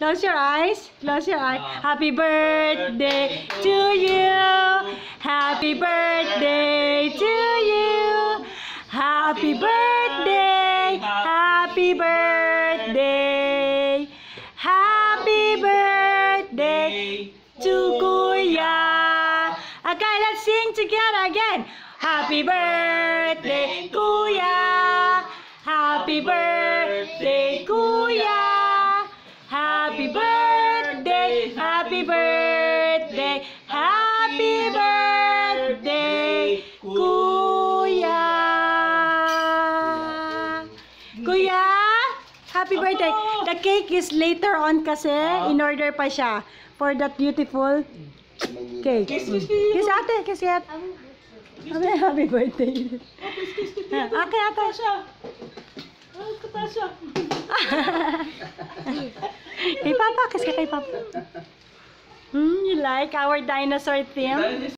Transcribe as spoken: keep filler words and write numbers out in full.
Close your eyes. Close your eyes. Happy birthday to you. Happy birthday to you. Happy birthday. Happy birthday. Happy birthday to Kuya. Okay, let's sing together again. Happy birthday, Kuya. Happy birthday, Kuya. Happy birthday, happy birthday, happy birthday, Kuya. Kuya, happy birthday. The cake is later on kasi, in order pa siya for that beautiful cake. Kiss, kiss, kiss ate, kiss ate. Happy, happy birthday. Okay, ate. Kay Papa, kiss ka kay Papa. Hmm, you like our dinosaur theme?